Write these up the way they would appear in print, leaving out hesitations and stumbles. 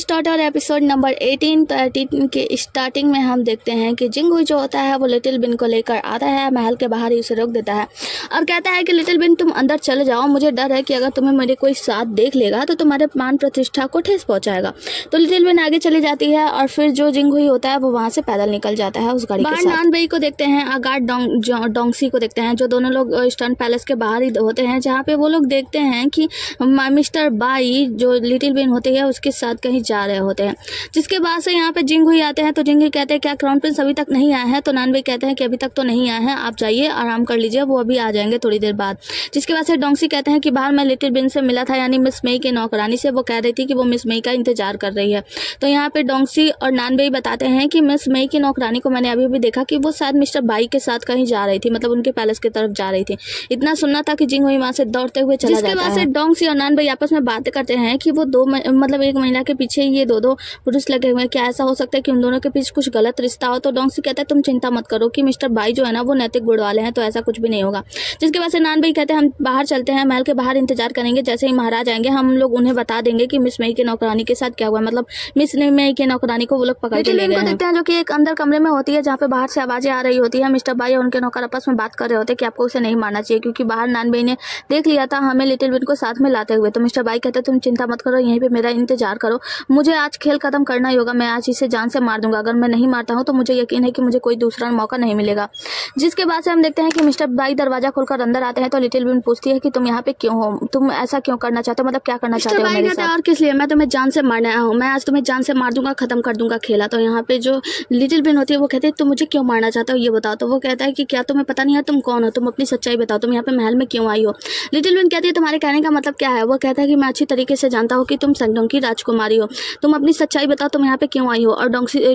Start और episode number 18। तो 18 के स्टार्टिंग में हम देखते हैं कि जिंगहुई जो होता है वो लिटिल बिन को लेकर आता है, महल के बाहर ही उसे रोक देता है और कहता है कि लिटिल बिन तुम अंदर चले जाओ, मुझे डर है कि अगर तुम्हें मेरे कोई साथ देख लेगा तो तुम्हारे मान प्रतिष्ठा को ठेस पहुंचाएगा। तो लिटिल बिन आगे चली जाती है और फिर जो जिंगहुई होता है वो वहां से पैदल निकल जाता है उस गाड़ी के साथ। नानबेई को देखते हैं, आगाट डोंगसी को देखते हैं, जो दोनों लोग स्टन पैलेस के बाहर ही होते हैं, जहाँ पे वो लोग देखते हैं कि मिस्टर बाई जो लिटिल बिन होती है उसके साथ कहीं जा रहे होते हैं। जिसके बाद से यहाँ पे जिंगहुई आते हैं तो जिंगहुई कहते हैं क्या क्राउन प्रिंस अभी तक नहीं आया है? तो नानबेई कहते हैं कि अभी तक तो नहीं आया है, आप जाइए आराम कर लीजिए, वो अभी आ जाएंगे थोड़ी देर बाद। जिसके बाद से डोंगसी कहते हैं कि बाहर मैं लिटिल बिन से मिला था, यानी मिस मई की नौकरानी से, वो कह रही थी कि वो मिस मई का इंतजार कर रही है। तो यहाँ पे डोंगसी और नानबेई बताते हैं कि मिस मई की नौकरानी को मैंने अभी भी देखा कि वो शायद मिस्टर बाई के साथ कहीं जा रही थी, मतलब उनके पैलेस की तरफ जा रही थी। इतना सुनना था कि जिंगहुई वहां से दौड़ते हुए चला जाता है। जिसके बाद से डोंगसी और नानबेई आपस में बातें करते हैं कि वो मतलब एक महिला के पीछे ये दो पुरुष लगे हुए हैं, क्या ऐसा हो सकता है कि उन दोनों के पीछे कुछ गलत रिश्ता हो? तो डोंगसी कहता है तुम चिंता मत करो कि मिस्टर बाई जो है ना वो नैतिक गुण वाले हैं, तो ऐसा कुछ भी नहीं होगा। जिसके बाद से नानबेई कहते हैं हम बाहर चलते हैं, महल के बाहर इंतजार करेंगे, जैसे ही महाराज आएंगे हम लोग उन्हें बता देंगे कि मिस मई के नौकरानी के साथ क्या हुआ, मतलब मिस मई के नौकरानी को वो लोग पकड़ के ले गए हैं। देखते हैं जो कि एक अंदर कमरे में होती है, जहाँ पे बाहर से आवाजें आ रही होती है। मिस्टर बाई और उनके नौकर आपस में बात कर रहे होते हैं कि आपको उसे नहीं मारना चाहिए, क्योंकि बाहर नानबेई ने देख लिया था हमें लिटिल बिन को साथ में लाते हुए। तो मिस्टर बाई कहते हैं तुम चिंता मत करो, यहीं पे मेरा इंतजार करो, मुझे आज खेल खत्म करना ही होगा, मैं आज इसे जान से मार दूंगा, अगर मैं नहीं मारता हूँ तो मुझे यकीन है कि मुझे कोई दूसरा मौका नहीं मिलेगा। जिसके बाद से हम देखते हैं कि मिस्टर बाई दरवाजा खोलकर अंदर आते हैं। तो लिटिल बिन पूछती है कि तुम यहाँ पे क्यों हो, तुम ऐसा क्यों करना चाहते हो, मतलब क्या करना चाहते हो मेरे साथ? और किस लिए? मैं तुम्हें जान से मारने आया हूँ, मैं आज तुम्हें जान से मार दूंगा, खत्म कर दूंगा खेला। तो यहाँ पे जो लिटिल बिन होती है वो कहती है तुम मुझे क्यों मारना चाहते हो ये बताओ। तो वो कहता है कि क्या तुम्हें पता नहीं है तुम कौन हो, तुम अपनी सच्चाई बताओ, तुम यहाँ पे महल में क्यों आई हो? लिटिल बिन कहती है तुम्हारे कहने का मतलब क्या है? वो कहता है कि मैं अच्छी तरीके से जानता हूँ कि तुम सेंगडोंग की राजकुमारी हो, तुम अपनी सच्चाई बताओ, तुम यहाँ पे क्यों आई हो, और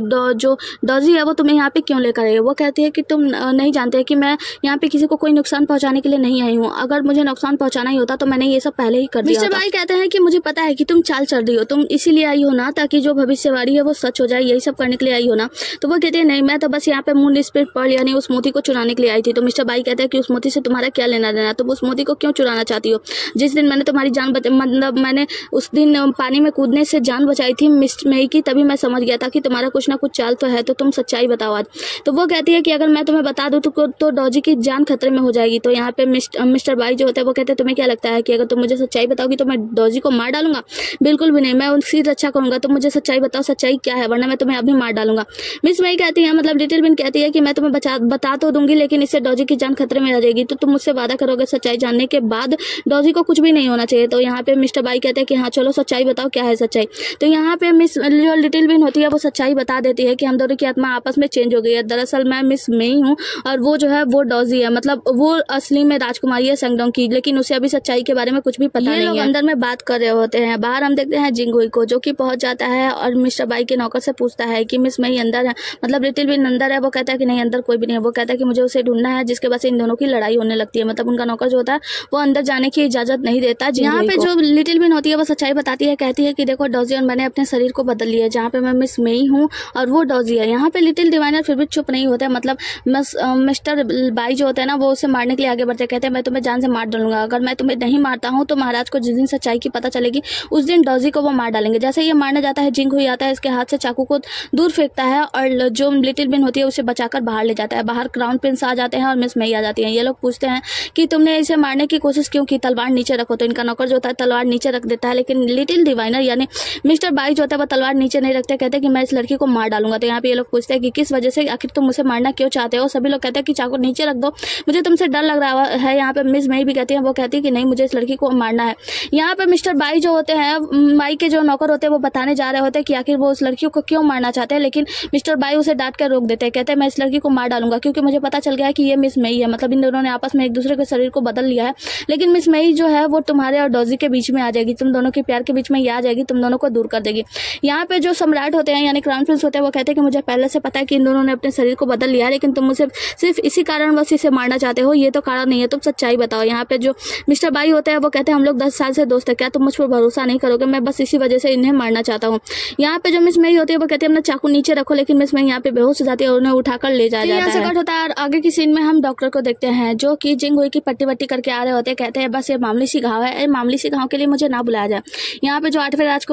जो डॉजी है वो तुम्हें यहाँ पे क्यों लेकर आई है? वो कहती है कि तुम नहीं जानते कि मैं यहाँ पे किसी को कोई नुकसान पहुंचाने के लिए नहीं आई हूँ, अगर मुझे नुकसान पहुंचाना ही होता तो मैंने ये सब पहले ही कर दिया। मिस्टर बाई कहते हैं कि मुझे पता है कि तुम चाल चल रही हो, तुम इसीलिए आई हो ना ताकि जो भविष्यवाणी है वो सच हो जाए, यही सब करने के लिए आई हो ना? तो वो कहते हैं नहीं, मैं तो बस यहाँ पे मून स्पिरिट पर्ल यानी उस मोती को चुराने के लिए आई थी। तो मिस्टर बाई कहते हैं कि उस मोती से तुम्हारा क्या लेना देना, तुम उस मोती को क्यों चुराना चाहती हो? जिस दिन मैंने तुम्हारी जान मतलब मैंने उस दिन पानी में कूदने से जान बचाई थी मिस मई की, तभी मैं समझ गया था कि तुम्हारा कुछ ना कुछ चाल तो है, तो तुम सच्चाई बताओ आज। तो वो कहती है कि अगर मैं तुम्हें बता दूं तो डॉजी की जान खतरे में हो जाएगी। तो यहाँ पे मिस्टर बाई जो होता है वो कहते हैं तुम्हें क्या लगता है कि अगर तुम मुझे सच्चाई बताओगी तो मैं डॉजी को मार डालूंगा? बिल्कुल भी नहीं, मैं उसकी रक्षा करूंगा, तुम मुझे सच्चाई बताओ, सच्चाई क्या है, वरना मैं तुम्हें अभी मार डालूंगा। मिस मई कहती है, मतलब लिटिल बिन कहती है कि मैं तुम्हें बता तो दूंगी, लेकिन इससे डॉजी की जान खतरे में आ जाएगी, तो तुम मुझसे वादा करोगे सच्चाई जानने के बाद डॉजी को कुछ भी नहीं होना चाहिए? तो यहाँ पे मिस्टर बाई कहते हैं कि हाँ चलो सच्चाई बताओ, क्या है सच्चाई? तो यहाँ पे जो लिटिल बिन होती है वो सच्चाई बता देती है कि हम दोनों की आत्मा आपस में चेंज हो गई है, दरअसल मैं मिस मई हूँ और वो जो है वो डॉजी है, मतलब वो असली में राजकुमारी है सेंगडोंग की, लेकिन उसे अभी सच्चाई के बारे में कुछ भी पता नहीं है। लोग अंदर में बात कर रहे होते हैं। बाहर हम देखते हैं जिंगहुई को, जो कि पहुंच जाता है और मिस्टर बाई के नौकर से पूछता है कि मिस मई अंदर है, मतलब लिटिल बिन अंदर है? वो कहता है कि नहीं अंदर कोई भी नहीं है। वो कहता है कि मुझे उसे ढूंढना है। जिसके बाद से इन दोनों की लड़ाई होने लगती है, मतलब उनका नौकर जो होता है वो अंदर जाने की इजाजत नहीं देता। यहाँ पे जो लिटिल बिन होती है वो सच्चाई बताती है, कहती है कि देखो डॉजी और मैंने अपने शरीर को बदल लिया है, जहाँ पे मैं मिस मई हूँ और वो डॉजी है। यहाँ पे लिटिल डिवाइनर फिर भी चुप नहीं होता है, मतलब मिस्टर बाई जो होता है ना वो उसे मारने के लिए आगे बढ़ते, कहते हैं मैं तुम्हें जान से मार डालूंगा, अगर मैं तुम्हें नहीं मारता हूँ तो महाराज को जिस दिन सच्चाई की पता चलेगी उस दिन डॉजी को वो मार डालेंगे। जैसे ये मारने जाता है जिंगहुई आता है, इसके हाथ से चाकू को दूर फेंकता है और जो लिटिल बिन होती है उसे बचाकर बाहर ले जाता है। बाहर क्राउन प्रिंस आ जाते हैं और मिस मई आ जाती है। ये लोग पूछते हैं कि तुमने इसे मारने की कोशिश क्यों की, तलवार नीचे रखो। तो इनका नौकर जो होता है तलवार नीचे रख देता है, लेकिन लिटिल डिवाइनर यानी मिस्टर बाई जो होता है वो तलवार नीचे नहीं रखते, कहते हैं कि मैं इस लड़की को मार डालूंगा। तो यहाँ पे ये लोग पूछते हैं कि किस वजह से, आखिर तुम मुझे मारना क्यों चाहते हो? सभी लोग कहते हैं कि चाकू नीचे रख दो, मुझे तुमसे डर लग रहा है। यहाँ पे मिस मई भी कहती है, वो कहती है कि नहीं मुझे इस लड़की को मारना है। यहाँ पे मिस्टर बाई जो होते हैं, माई के जो नौकर होते हैं वो बताने जा रहे होते हैं कि आखिर वो उस लड़की को क्यों मारना चाहते हैं, लेकिन मिस्टर बाई उसे डांट कर रोक देते हैं, कहते हैं मैं इस लड़की को मार डालूंगा क्योंकि मुझे पता चल गया है कि ये मिस मई है, मतलब इन दोनों ने आपस में एक दूसरे के शरीर को बदल लिया है, लेकिन मिस मई जो है वो तुम्हारे और डॉजी के बीच में आ जाएगी, तुम दोनों के प्यार के बीच में ये आ जाएगी, तुम दोनों को दूर कर देगी। यहाँ पे जो सम्राट होते हैं यानी क्राउन प्रिंस होते हैं वो कहते हैं कि मुझे पहले से पता है कि इन दोनों ने अपने शरीर को बदल लिया है, लेकिन तुम मुझे सिर्फ इसी कारणवश इसे मारना चाहते हो, ये तो कारण नहीं है, तुम सच्चाई बताओ। यहाँ पे जो मिस्टर बाई होते हैं वो कहते हैं हम लोग 10 साल से दोस्त है, क्या तुम मुझ पर भरोसा नहीं करोगे? मैं बस इसी वजह से इन्हें मारना चाहता हूँ। यहाँ पे जो मिस मई होती है वो कहती है अपना चाकू नीचे रखो, लेकिन मिस मई यहाँ पे बेहोश हो जाती है और उन्हें उठाकर ले जाया जाता है। कट होता है और आगे की सीन में हम डॉक्टर को देखते हैं जो कि जिंगहुई की पट्टी वट्टी करके आ रहे होते हैं, कहते हैं बस ये मामूली सी घाव है, मामूली सी घाव के लिए मुझे ना बुलाया जाए। यहाँ पे जो 8वें राजकुमार होते हैं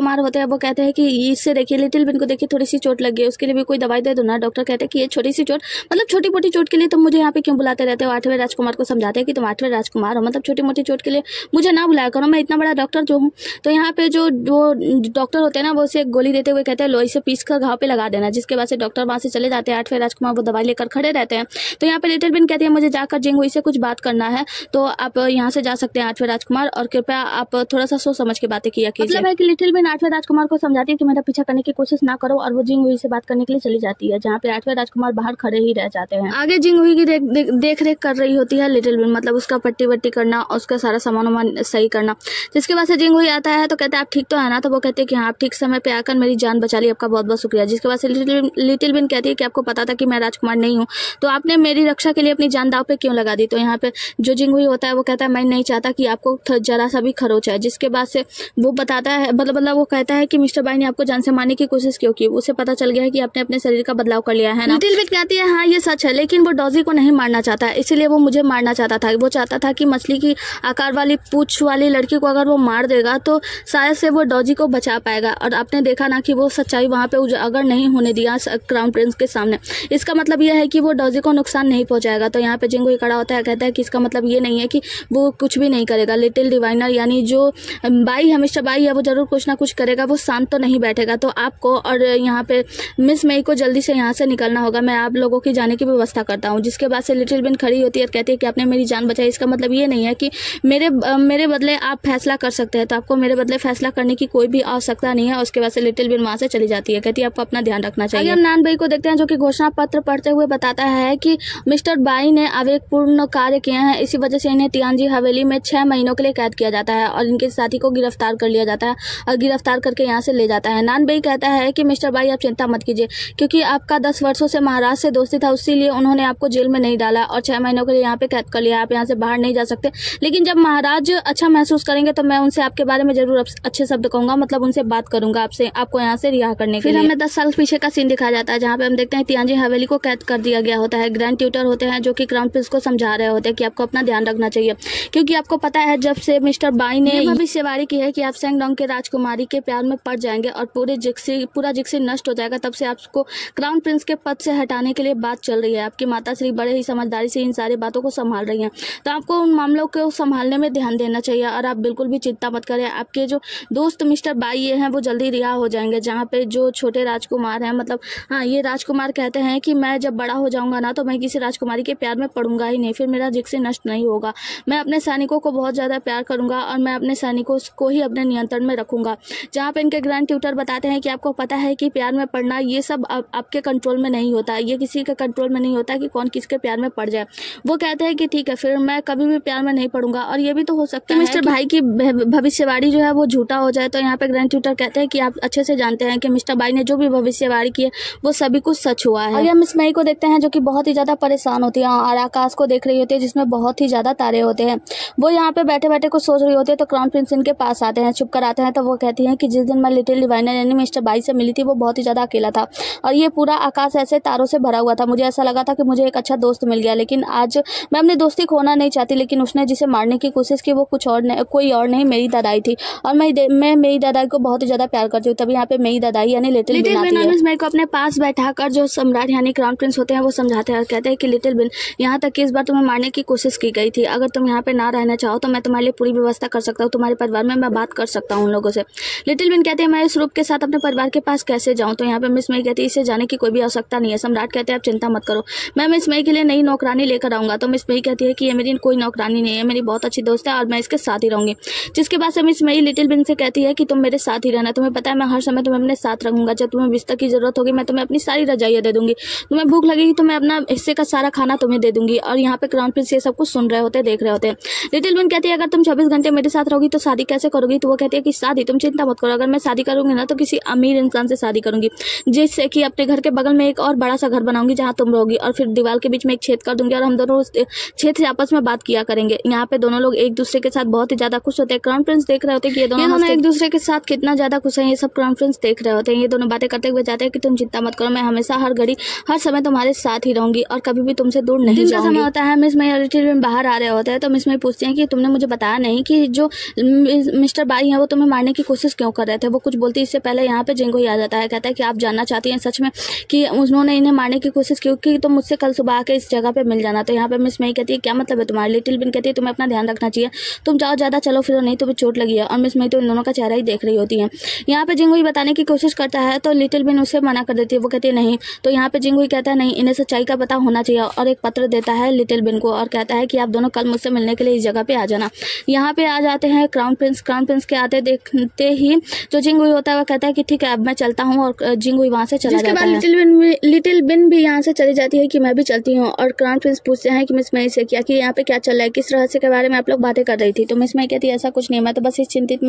जब वो कहते हैं कि इससे देखिए लिटिल बिन को देखिए थोड़ी सी चोट लग गई, उसके लिए भी कोई दवाई दे दो ना। डॉक्टर कहते हैं कि ये छोटी सी चोट, मतलब छोटी मोटी चोट के लिए तुम मुझे यहाँ पे क्यों बुलाते रहते हो। 8वें राजकुमार को समझाते हैं कि तुम 8वें राजकुमार हो, मतलब छोटी मोटी चोट के लिए मुझे ना बुलाया करो, मैं इतना बड़ा डॉक्टर जो हूँ। तो यहाँ पे जो डॉक्टर होते हैं ना, वो उसे एक गोली देते हुए कहते हैं लोई से पीस कर घाव पे लगा देना, जिसके बाद से डॉक्टर वहां से चले जाते हैं। 8वें राजकुमार वो दवाई लेकर खड़े रहते हैं। तो यहाँ पे लिटिल बिन कहती है मुझे जाकर जिंगहुई से कुछ बात करना है, तो आप यहाँ से जा सकते हैं 8वें राजकुमार, और कृपया आप थोड़ा सा सोच समझ के बातें किया कीजिए। मतलब है कि लिटिल बिन 8वें राजकुमार को समझाती है कि मेरा पीछा करने की कोशिश ना करो, और वो जिंगहुई से बात करने के लिए चली जाती है, जहाँ पे 8वें राजकुमार बाहर खड़े ही रह जाते हैं। आगे जिंगहुई की देख रेख कर रही होती है लिटिल बिन, मतलब उसका पट्टी वट्टी करना, उसका सारा सामान सही करना। जिसके बाद से जिंगहुई आता है तो कहते हैं आप ठीक तो है ना। तो वो कहते हैं कि हाँ, आप ठीक समय पे आकर मेरी जान बचा ली, आपका बहुत बहुत शुक्रिया। जिसके बाद से लिटिल बिन कहती है कि आपको पता था कि मैं राजकुमार नहीं हूँ, तो आपने मेरी रक्षा के लिए अपनी जान दांव पे क्यों लगा दी। तो यहाँ पे जो जिंगहुई होता है वो कहता है मैं नहीं चाहता कि आपको जरा सा भी खरोच है। जिसके बाद से वो बताता है, मतलब वो कहता है कि मिस्टर बाई ने आपको जान से मारने की कोशिश क्यों की, उसे पता चल गया है कि आपने अपने शरीर का बदलाव कर लिया है ना। लिटिल बिन कहती है हाँ ये सच है, लेकिन वो डॉजी को नहीं मारना चाहता है, इसीलिए वो मुझे मारना चाहता था। वो चाहता था कि मछली की आकार वाली पूंछ वाली लड़की को अगर वो मार देगा तो शायद से वो डॉजी को बचा पाएगा। और आपने देखा ना कि वो सच्चाई वहां पे उजागर नहीं होने दिया क्राउन प्रिंस के सामने। इसका मतलब यह है कि वो डॉजी को नुकसान नहीं पहुंचाएगा। तो यहाँ पे जिंगहुई खड़ा होता है, कहता है कि इसका मतलब ये नहीं है कि वो कुछ भी नहीं करेगा। लिटिल डिवाइनर यानी जो बाई है, मिस्टर बाई है, वो जरूर कुछ ना कुछ करेगा, वो शांत तो नहीं बैठेगा। तो आपको और यहाँ पे मिस मई को जल्दी से यहाँ से निकलना होगा, मैं आप लोगों की जाने की व्यवस्था करता हूँ। जिसके बाद से लिटिल बिन खड़ी होती है और कहती है कि आपने मेरी जान बचाई, इसका मतलब ये नहीं है कि मेरे बदले आप फैसला कर सकते हैं, तो आपको मेरे बदले फैसला करने की कोई भी आवश्यकता नहीं है। उसके बाद से लिटिल बिन वहां से चली जाती है, कहती है आपको अपना ध्यान रखना चाहिए। हम नान बाई को देखते हैं जो कि घोषणा पत्र पढ़ते हुए बताता है कि मिस्टर बाई ने आवेगपूर्ण कार्य किए हैं, इसी वजह से इन्हें तियानजी हवेली में 6 महीनों के लिए कैद किया जाता है और इनके साथी को गिरफ्तार कर लिया जाता है और गिरफ्तार करके यहाँ से ले जाता है। नान बाई कहता है कि मिस्टर बाई आप चिंता मत कीजिए, क्योंकि आपका 10 वर्षों से महाराज से दोस्ती था, इसीलिए उन्होंने आपको जेल में नहीं डाला और 6 महीनों के लिए यहाँ पे कैद कर लिया। आप यहाँ से बाहर नहीं जा सकते, लेकिन जब महाराज अच्छा महसूस करेंगे तो मैं उनसे आपके बारे में जरूर अच्छे शब्द कहूंगा, मतलब उनसे बात करूंगा आपको यहाँ से रिहा करने के लिए। फिर हमें 10 साल पीछे का सीन दिखाया जाता है, जहाँ पे हम देखते हैं तियानजी हवेली को कैद कर दिया गया होता है। ग्रैंड ट्यूटर होते हैं जो कि क्राउन प्रिंस को समझा रहे होते हैं कि आपको अपना ध्यान रखना चाहिए, क्योंकि आपको पता है जब से मिस्टर बाई ने भविष्यवाणी की है कि आप सेंगडोंग के राजकुमारी के प्यार में पड़ जाएंगे और पूरा जिक्सी नष्ट हो जाएगा, तब से आपको क्राउन प्रिंस के पद से हटाने के लिए बात चल रही है। आपकी माता श्री बड़े ही समझदारी से इन सारी बातों को संभाल रही हैं, तो आपको उन मामलों को संभालने में ध्यान देना चाहिए और आप बिल्कुल भी चिंता मत करें। आपके जो दोस्त मिस्टर बाई ये हैं वो जल्दी रिहा हो जाएंगे। जहाँ पे जो छोटे राजकुमार हैं, मतलब हाँ, ये राजकुमार कहते हैं कि मैं जब बड़ा हो जाऊंगा ना तो मैं किसी राजकुमारी के प्यार में पड़ूंगा ही नहीं, फिर मेरा जिक्सी नष्ट नहीं होगा। मैं अपने सैनिकों को बहुत ज्यादा प्यार करूंगा और मैं अपने सैनिकों को ही अपने नियंत्रण में रखूंगा। जहाँ पे इनके ग्रैंड ट्यूटर बताते हैं कि आपको पता है कि प्यार में पड़ना ये सब आपके कंट्रोल में नहीं होता, ये किसी के कंट्रोल में नहीं होता कि कौन किसके प्यार में पड़ जाए। वो कहते हैं कि ठीक है, फिर मैं कभी भी प्यार में नहीं पड़ूंगा और ये भी तो हो सकता है मिस्टर भाई की भविष्यवाणी जो है वो झूठा हो जाए। तो यहाँ पे ग्रैंड ट्यूटर कहते हैं कि आप अच्छे से जानते हैं कि मिस्टर बाई ने जो भी भविष्यवाणी की है वो सभी कुछ सच हुआ है। और हम मिस मई को देखते हैं जो कि बहुत ही ज्यादा परेशान होती है और आकाश को देख रही होती है जिसमें बहुत ही ज्यादा तारे होते हैं। वो यहाँ पे बैठे बैठे कुछ सोच रही होती है, तो क्राउन प्रिंस इनके पास आते हैं, चुप कर आते हैं। तो वो कहती हैं कि जिस दिन मैं लिटिल डिवाइनर यानी मिस्टर बाई से मिली थी वो बहुत ही ज्यादा अकेला था और ये पूरा आकाश ऐसे तारों से भरा हुआ था। मुझे ऐसा लगा था कि मुझे एक अच्छा दोस्त मिल गया, लेकिन आज मैं अपनी दोस्ती खोना नहीं चाहती, लेकिन उसने जिसे मारने की कोशिश की वो कोई और नहीं, मेरी दादाई थी और मैं मेरी दादाई को बहुत ही ज्यादा प्यार करती हूँ। तभी यहाँ पे मेरी दादाई यानी लिटिल बिन मिस मई को अपने पास बैठाकर जो सम्राट यानी क्राउन प्रिंस होते हैं वो समझाते हैं और कहते हैं कि लिटिल बिन, यहाँ तक कि इस बार तुम्हें मारने की कोशिश की गई थी, अगर तुम यहाँ पे ना रहना चाहो तो मैं तुम्हारे लिए पूरी व्यवस्था कर सकता हूँ, तुम्हारे परिवार में मैं बात कर सकता हूँ उन लोगों से। लिटिल बिन कहते हैं मैं इस रूप के साथ अपने परिवार के पास कैसे जाऊँ। तो यहाँ पे मिस मई कहती है इसे जाने की कोई भी आवश्यकता नहीं है। सम्राट कहते हैं आप चिंता मत करो, मैं मिस मई के लिए नई नौकरानी लेकर आऊंगा। तो मिस मई कहती है कि ये मेरी कोई नौकरानी नहीं है, मेरी बहुत अच्छी दोस्त है और मैं इसके साथ ही रहूंगी। जिसके बाद से मिस मई लिटिल बिन से कहती है कि तुम मेरे साथ ही रहना, तुम्हें पता है मैं हर समय तुम्हें अपने साथ रखूंगा, जब तुम्हें बिस्तर की जरूरत होगी मैं तुम्हें अपनी सारी रजाइयां दे दूंगी, तुम्हें भूख लगेगी तो मैं अपना हिस्से का सारा खाना तुम्हें दे दूंगी। और यहाँ पे क्राउन प्रिंस ये सब कुछ सुन रहे होते, देख रहे होते हैं। लिटिल बिन कहती है अगर तुम 24 घंटे मेरे साथ रहोगी तो शादी कैसे करोगी। तो वो कहती है कि शादी तुम चिंता मत करो, अगर मैं शादी करूंगी ना तो किसी अमीर इंसान से शादी करूंगी, जिससे कि अपने घर के बगल में एक और बड़ा सा घर बनाऊंगी जहाँ तुम रहोगी और फिर दीवार के बीच में एक छेद कर दूंगी और हम दोनों उस छेद से आपस में बात किया करेंगे। यहाँ पे दोनों लोग एक दूसरे के साथ बहुत ही ज्यादा खुश होते हैं। क्राउन प्रिंस देख रहे होते हैं कि ये दोनों एक दूसरे के साथ कितना ज्यादा खुश है, ये सब क्राउन प्रिंस देख रहे होते हैं। ये दोनों बातें करते हुए जाते हैं कि तुम चिंता मत करो, मैं हमेशा हर घड़ी हर समय तुम्हारे साथ ही रहूंगी और कभी भी तुमसे दूर नहीं जाऊंगी। समय होता है मिस मई और लिटिल बिन बाहर आ रहे होते हैं, तो मिस मई पूछती हैं कि तुमने मुझे बताया नहीं कि जो मिस्टर बाई है वो तुम्हें मारने की कोशिश क्यों कर रहे थे। वो कुछ बोलती इससे पहले यहाँ पे जिंगू ही आ जाता है, कहता है कि आप जानना चाहती हैं सच में कि उन्होंने इन्हें मारने की कोशिश की कि तुम मुझसे कल सुबह आके इस जगह पे मिल जाना। तो यहाँ पे मिस मई कहती है क्या मतलब है तुम्हारा। लिटिल बिन कहती है तुम्हें अपना ध्यान रखना चाहिए, तुम जाओ ज़्यादा चलो फिरो नहीं तुम्हें चोट लगी है। और मिस मई तो इन दोनों का चेहरा ही देख रही होती है। यहाँ पे जिंगू ही बताने की कोशिश करता है तो लिटिल बिन उसे मना कर देती है, वो कहती है नहीं। तो यहाँ पे जिंगू ही कहता है नहीं, इन्हें सच्चाई का पता होना चाहिए और एक पत्र देता है लिटिल बिन को और कहता है कि आप दोनों कल मुझसे मिलने के लिए इस जगह पे आ जाना। यहाँ पे आ जाते हैं क्राउन प्रिंस। क्राउन प्रिंस के आते देखते ही जो जिंगू होता है वो कहता है कि ठीक है अब मैं चलता हूँ और जिंगू वहाँ से चला जाता है। लिटिल बिन भी यहाँ से चली जाती है कि मैं भी चलती हूँ। और क्राउन प्रिंस पूछते हैं कि मिस मई से क्या कि यहाँ पे क्या चल रहा है, किस रहस्य के बारे में आप लोग बातें कर रही थी। तो मिस मई कहती है ऐसा कुछ नहीं, मैं तो बस इस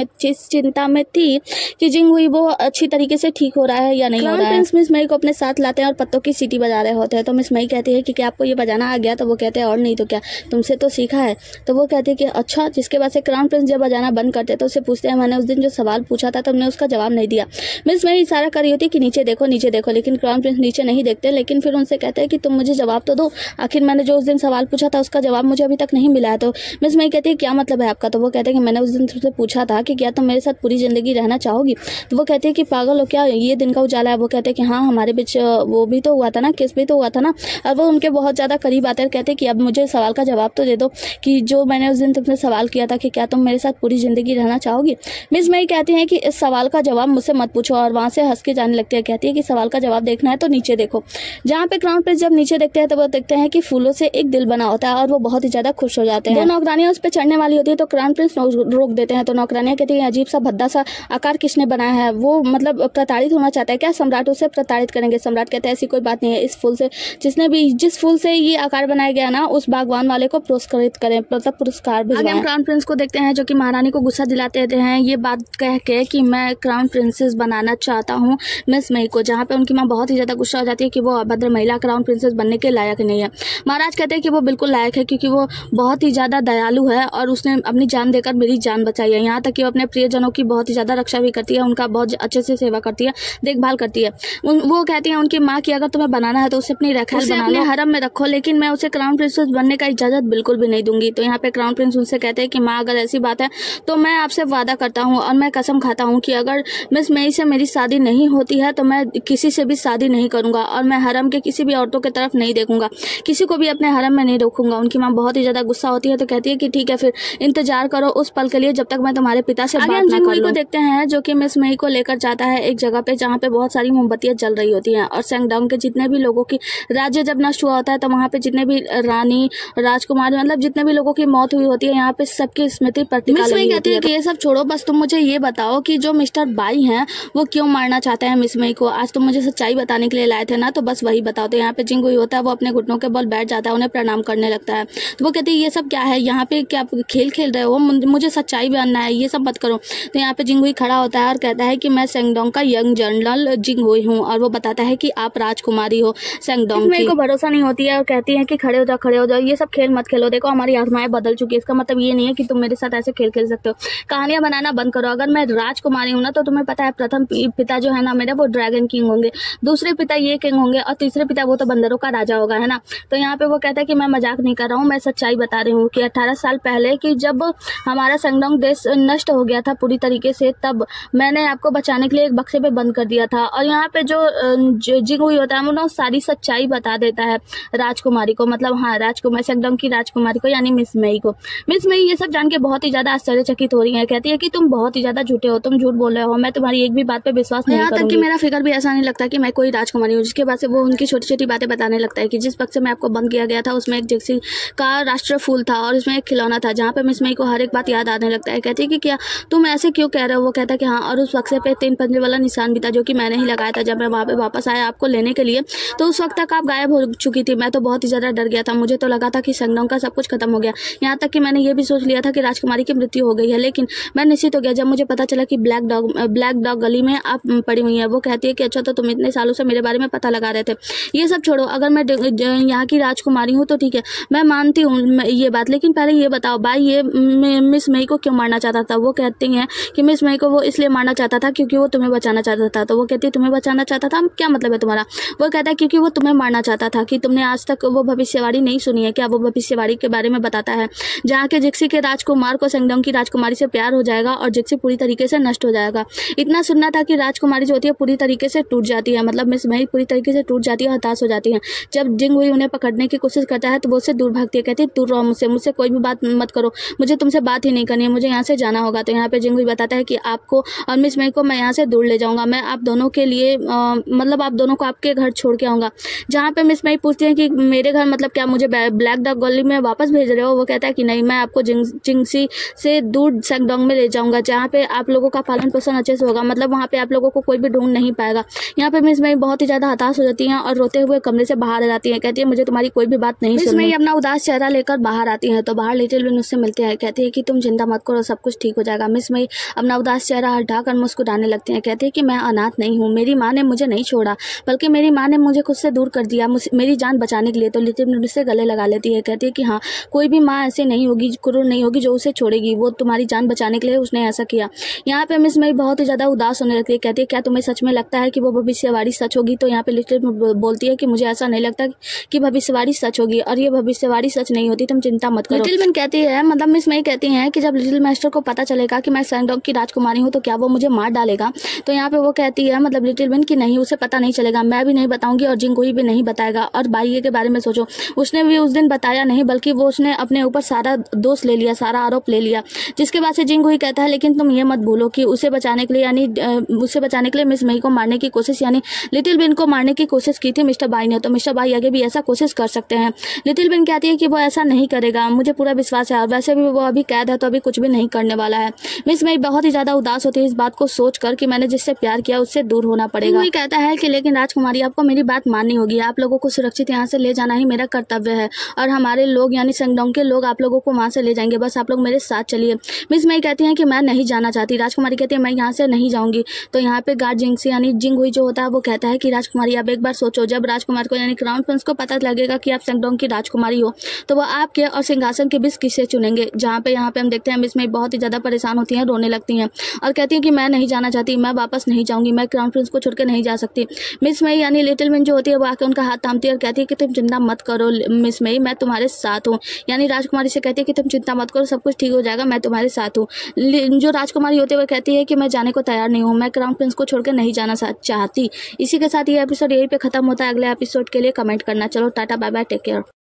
चिंता में थी कि जिंगू वो अच्छी तरीके से ठीक हो रहा है या नहीं हो रहा है। प्रिंस मिस मई को अपने साथ लाते हैं और पत्तों की सीटी बजा रहे होते हैं। तो मिस मई कहती है कि क्या आपको ये बजाना आ गया। तो वो कहते हैं और नहीं तो क्या, तुमसे तो सीखा है। तो वो कहती है कि अच्छा। जिसके बाद से क्राउन प्रिंस जब बजाना बंद करते तो उससे पूछते हैं मैंने उस दिन जो सवाल पूछा था तुमने उसका जवाब नहीं दिया। मिस मई इशारा कर रही होती कि नीचे देखो नीचे देखो, लेकिन क्राउन प्रिंस नीचे नहीं देखते। लेकिन फिर उनसे कहते हैं कि तुम मुझे जवाब तो दो, आखिर मैंने जो उस दिन सवाल पूछा था उसका जवाब मुझे अभी तक नहीं मिला है। तो मिस मई कहती है क्या मतलब है आपका। तो वो कहते हैं कि मैंने उस दिन तुमसे पूछा था कि क्या तुम मेरे साथ पूरी जिंदगी रहना चाहोगी। तो वो कहती है कि पागल हो क्या, ये दिन का उजाला है। वो कहते हैं कि हाँ हमारे बीच वो भी तो हुआ था ना, किस भी तो हुआ था ना। और वो उनके बहुत ज़्यादा करीब आते हैं, कहते हैं कि अब मुझे सवाल का जवाब तो दे दो कि जो मैंने उस दिन तुमसे सवाल किया था कि क्या तुम मेरे साथ पूरी जिंदगी रहना चाहोगी। मिस मई कहती हैं कि इस सवाल का जवाब मुझसे मत पूछो और वहाँ से हंस के जाने लगती है। कहती है कि सवाल का जवाब देखना है तो नीचे देखो। जहाँ पे क्राउन प्रिंस जब नीचे देखते हैं तो वो देखते हैं कि फूलों से एक दिल बना होता है और वो बहुत ही ज़्यादा खुश हो जाते हैं। दो नौकरानियाँ उस पर चढ़ने वाली होती है तो क्राउन प्रिंस रोक देते हैं। तो नौकरानियाँ कहती है अजीब सा भद्दा सा आकार किसने बनाया है, वो मतलब प्रताड़ित होना चाहता है क्या, सम्राट उसे प्रताड़ित करेंगे। सम्राट कहते हैं ऐसी कोई बात नहीं है, इस फूल से जिस फूल से ये आकार बनाया गया ना उस बागवान वाले को पुरस्कृत करें, मतलब पुरस्कार भिजवाएं। क्राउन प्रिंस को देखते हैं जो कि महारानी को गुस्सा दिलाते हैं ये बात कह के कि मैं क्राउन प्रिंसेस बनाना चाहता हूँ मिस मई को, जहाँ पे उनकी माँ बहुत ही ज़्यादा गुस्सा हो जाती है कि वो अभद्र महिला क्राउन प्रिंसेस बनने के लायक नहीं है। महाराज कहते हैं कि वो बिल्कुल लायक है क्योंकि वो बहुत ही ज़्यादा दयालु है और उसने अपनी जान देकर मेरी जान बचाई है। यहाँ तक कि वो अपने प्रियजनों की बहुत ही ज़्यादा रक्षा भी करती है, उनका बहुत अच्छे से सेवा करती है, देखभाल करती है। वो कहती है उनकी माँ की अगर तुम्हें बनाना है तो उसे अपनी रखैल बना लो, हरम में रखो, लेकिन मैं उसे क्राउन प्रिंसेस बनने का इजाज़त बिल्कुल भी नहीं दूंगी। तो यहाँ पे क्राउन प्रिंस उनसे कहते हैं कि माँ अगर ऐसी बात है तो मैं आपसे वादा करता हूँ और मैं कसम खाता हूँ कि अगर मिस मई से मेरी शादी नहीं होती है तो मैं किसी से भी शादी नहीं करूँगा और मैं हरम के किसी भी औरतों की तरफ नहीं देखूंगा, किसी को भी अपने हरम में नहीं रोकूंगा। उनकी माँ बहुत ही ज़्यादा गुस्सा होती है तो कहती है कि ठीक है फिर इंतजार करो उस पल के लिए जब तक मैं तुम्हारे पिता से बात ना कर लूं। को देखते हैं जो कि मिस मई को लेकर जाता है एक जगह पे जहाँ पे बहुत सारी मोमबत्तियाँ जल रही होती हैं और सेंगडोंग के जितने भी लोगों की राज्य जब नष्ट हुआ होता है तो वहाँ पे जितने भी रानी राजकुमारी मतलब जितने भी लोगों की मौत हुई होती है यहाँ पे सबकी स्मृति पट्टिका लगी होती है। कि ये सब छोड़ो, बस तुम मुझे ये बताओ कि जो मिस्टर बाई हैं वो क्यों मारना चाहते हैं मिस मई को। आज तुम मुझे सच्चाई बताने के लिए लाए थे ना, तो बस वही बताओ। तो यहाँ पे जिंगू ही होता है वो अपने घुटनों के बल बैठ जाता है, उन्हें प्रणाम करने लगता है। तो वो कहती है ये सब क्या है, यहाँ पे क्या खेल खेल रहे हो, मुझे सच्चाई जानना है, ये सब मत करो। तो यहाँ पे जिंगू ही खड़ा होता है और कहता है कि मैं सेंगडोंग का यंग जनरल जिंगू हूँ और वो बताता है कि आप राजकुमारी हो सेंगडोंग की। को भरोसा नहीं होती है और कहती है कि खड़े हो जाओ, ये सब खेल मत खेलो, देखो हमारी आत्माएं बदल चुकी है, इसका मतलब ये नहीं है कि तुम मेरे साथ ऐसे खेल खेल सकते हो, कहानियां बनाना बंद करो। अगर मैं राजकुमारी हूँ ना तो तुम्हें पता है प्रथम पिता जो है ना मेरे वो ड्रैगन किंग होंगे, दूसरे पिता ये किंग होंगे और तीसरे पिता वो तो बंदरों का राजा होगा, है ना। तो यहाँ पे वो कहता है कि मैं मजाक नहीं कर रहा हूँ, मैं सच्चाई बता रही हूँ कि 18 साल पहले कि जब हमारा सेंगडोंग देश नष्ट हो गया था पूरी तरीके से, तब मैंने आपको बचाने के लिए एक बक्से पे बंद कर दिया था। और यहाँ पे जो जिंगू होता है वो सारी सच्चाई बता देता है राजकुमारी को, मतलब हाँ राजकुमारी सेंगडोंग की राजकुमारी को यानी मिस मई को। मिस मई ये सब जान के बहुत ही ज्यादा आश्चर्यचकित हो रही है, कहती है कि तुम बहुत ही ज्यादा झूठे हो, तुम झूठ बोल रहे हो, मैं तुम्हारी एक भी बात पे विश्वास नहीं करूंगी। यहाँ तक कि मेरा फिक्र भी ऐसा नहीं लगता कि मैं कोई राजकुमारी हूँ। जिसके बाद से वो उनकी छोटी छोटी बातें बताने लगता है कि जिस बक्से में आपको बंद किया गया था उसमें एक जिक्सी का राष्ट्र फूल था और इसमें एक खिलौना था, जहाँ पे मिस मई को हर एक बात याद आने लगता है। कहती है कि क्या तुम ऐसे क्यों कह रहे हो। वो कहता है कि हाँ, और उस बक्से पे 3 पंजे वाला निशान भी था जो कि मैंने ही लगाया था। जब मैं वहाँ पे वापस आया आपको लेने के लिए तो उस वक्त तक आप गायब हो चुकी थी। मैं तो बहुत ही ज्यादा डर गया था, मुझे तो लगा था कि सेंगडोंग का सब कुछ खत्म हो गया। यहाँ तक कि मैंने ये भी सोच लिया था कि राजकुमारी की मृत्यु हो गई है, लेकिन मैं निश्चित हो गया जब मुझे पता चला कि ब्लैक डॉग गली में आप पड़ी हुई है। वो कहती है कि अच्छा तो तुम इतने सालों से मेरे बारे में पता लगा रहे थे। ये सब छोड़ो, अगर मैं यहाँ की राजकुमारी हूँ तो ठीक है, मैं मानती हूँ ये बात, लेकिन पहले ये बताओ भाई ये मिस मई को क्यों मारना चाहता था। वो कहती हैं कि मिस मई को वो इसलिए मारना चाहता था क्योंकि वो तुम्हें बचाना चाहता था। तो वो कहती है तुम्हें बचाना चाहता था, क्या मतलब है तुम्हारा। वो कहता है क्योंकि वो तुम्हें मारना चाहता था कि तुमने आज तक वो भविष्यवाणी नहीं सुनी है क्या। वो भविष्यवाणी के बारे में बताता है जहाँ के जिक्सी के राजकुमार को सेंगडोंग की राजकुमारी से प्यार हो जाएगा और जिक्सी पूरी तरीके से नष्ट नष्ट हो जाएगा। इतना सुनना था कि राजकुमारी जो होती है पूरी तरीके से टूट जाती है, मतलब मिस मई पूरी तरीके से टूट जाती है, हताश हो जाती है। जब जिंग हुई उन्हें पकड़ने की कोशिश करता है तो वो उससे दूर भागती है, कहती है दूर रहो मुझसे कोई भी बात मत करो, मुझे तुमसे बात ही नहीं करनी है, मुझे यहाँ से जाना होगा। तो यहाँ पे जिंग हुई बताता है कि आपको और मिस मई को मैं यहाँ से दूर ले जाऊंगा, मैं आप दोनों के लिए मतलब आप दोनों को आपके घर छोड़ के आऊँगा। जहाँ पे मिस मई पूछती है कि मेरे घर मतलब क्या मुझे ब्लैक डॉग गली में वापस भेज रहे हो? वो कहता है कि नहीं, मैं आपको जिंगसी से दूर सैंगडोंग में ले जाऊंगा, जहाँ पे आप लोगों का पालन पोषण अच्छे से होगा, मतलब वहाँ पे आप लोगों को कोई भी ढूंढ नहीं पाएगा। यहाँ पे मिस मई बहुत ही ज्यादा हताश हो जाती हैं और रोते हुए कमरे से बाहर आ जाती है, कहती है मुझे तुम्हारी कोई भी बात नहीं सुननी। मिस मई अपना उदास चेहरा लेकर बाहर आती है तो बाहर लिटिल बिन उससे मिलती है, कहती है कि तुम चिंता मत करो, सब कुछ ठीक हो जाएगा। मिस मई अपना उदास चेहरा हटाकर मुस्कुराने लगती है, कहती है कि मैं अनाथ नहीं हूँ, मेरी माँ ने मुझे नहीं छोड़ा, बल्कि मेरी माँ ने मुझे खुद से दूर कर दिया मेरी जान बचाने के लिए। तो लिटिल बिन उससे गले लगा लेती है, कहती है कि हाँ, कोई भी माँ ऐसी नहीं होगी, क्रूर नहीं होगी जो उसे छोड़ेगी, वो तुम्हारी जान बचाने के लिए उसने ऐसा किया। यहाँ पे मिस मई बहुत ही ज्यादा उदास होने लगती है, कहती है क्या तुम्हें सच में लगता है कि वो भविष्यवाणी सच होगी? तो यहाँ पे लिटिल बोलती है कि मुझे ऐसा नहीं लगता कि भविष्यवाणी सच होगी, और ये भविष्यवाणी सच नहीं होती, तुम चिंता मत करो। लिटिल बिन कहती है, मतलब मिस मई कहती है कि जब लिटिल मास्टर को पता चलेगा कि मैं सैंगडोंग की राजकुमारी हूँ तो क्या वो मुझे मार डालेगा? तो यहाँ पे वो कहती है, मतलब लिटिल बिन की नहीं, उसे पता नहीं चलेगा, मैं भी नहीं बताऊंगी और जिंगुई भी नहीं बताएगा। और बाइये के बारे में सोचो, उसने भी उस दिन बताया नहीं, बल्कि वो उसने अपने ऊपर सारा दोष ले लिया, सारा आरोप ले लिया। जिसके बाद से जिंगुई कहता है लेकिन तुम ये मत भूलो कि उसे बचाने के लिए मिस मई को मारने की कोशिश यानी लिटिल बिन को मारने की कोशिश की थी मिस्टर बाई ने, तो मिस्टर बाई आगे भी ऐसा कोशिश कर सकते हैं। लिटिल बिन कहती है कि वो ऐसा नहीं करेगा, मुझे पूरा विश्वास है, और वैसे भी वो अभी कैद है तो अभी कुछ भी नहीं करने वाला है। मिस मई बहुत ही ज्यादा उदास होती है इस बात को सोचकर कि मैंने जिससे प्यार किया उससे दूर होना पड़ेगा। जिंगुई कहता है कि लेकिन राजकुमारी आपको मेरी बात माननी होगी, आप लोगों को सुरक्षित यहाँ से ले जाना ही मेरा कर्तव्य है, और हमारे लोग यानी सैंगडोंग के लोग आप लोगों को वहां से ले जाएंगे, बस आप लोग मेरे साथ चलिए। मिस मई कहती है कि मैं नहीं जाना चाहती। राजकुमारी कहती है मैं यहाँ से नहीं जाऊंगी। तो यहाँ पे गार्ड जिंगसी यानी जिंगुई जो होता है वो कहता है कि राजकुमारी आप एक बार सोचो, जब राजकुमार को यानी क्राउन प्रिंस को पता लगेगा कि आप सैंगडोंग की राजकुमारी हो तो वो आपके और सिंहासन के बीच किसे चुनेंगे? जहाँ पे यहाँ पे हम देखते हैं मिस मई बहुत ही ज्यादा परेशान होती हैं, रोने लगती हैं और कहती है कि मैं नहीं जाना चाहती, मैं वापस नहीं जाऊंगी, मैं क्राउन प्रिंस को छोड़ के नहीं जा सकती। मिस मई यानी लिटिल बिन जो होती है वो आके उनका हाथ थामती है और कहती है कि तुम चिंता मत करो मिस मई, मैं तुम्हारे साथ हूँ। यानी राजकुमारी से कहती है कि तुम चिंता मत करो, सब कुछ ठीक हो जाएगा, मैं तुम्हारे साथ हूँ। जो राजकुमारी होती है वो कहती है कि मैं जाने को तैयार नहीं हूँ, मैं क्राउन प्रिंस को छोड़कर नहीं जाना चाहती। इसी के साथ ये एपिसोड यहीं पे खत्म होता है। अगले एपिसोड के लिए कमेंट करना। चलो tata bye bye, take care.